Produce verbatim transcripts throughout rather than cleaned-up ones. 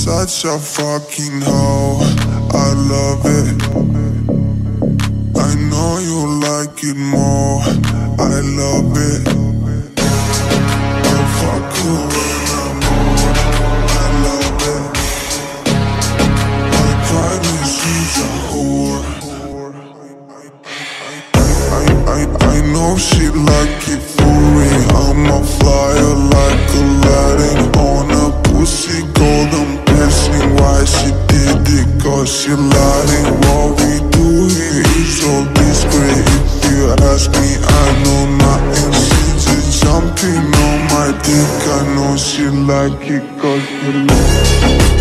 such a fucking hoe, I love it. I know you like it more, I love it. I fuck you when I'm on, I love it. My private, she's a whore. I, I, I know she like it for me. I'm a flyer like Aladdin on a pussy golden blessing. Why she did it? Cause she lying. What we do here is so discreet. If you ask me, I know nothing. She just jumping on my dick. I know she like it cause she like it.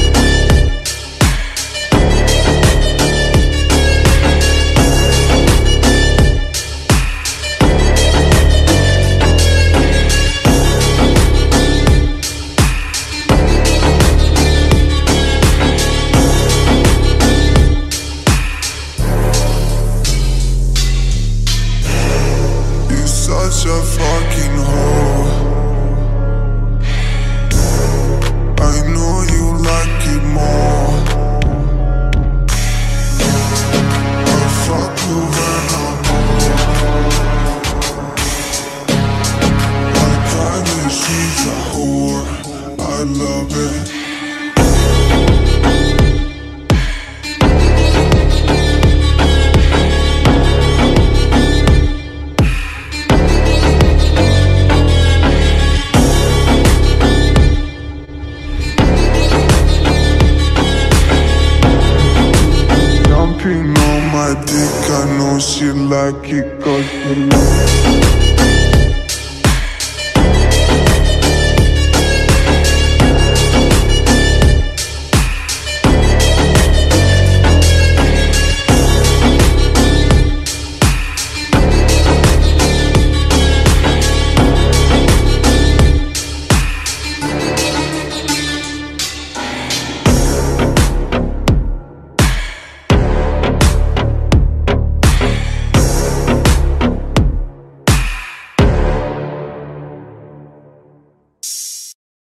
Such a fucking hoe. I know you like it more. I fuck you when I'm on. My private, she's a whore. I love it. On my dick, I know she like it cause she like it.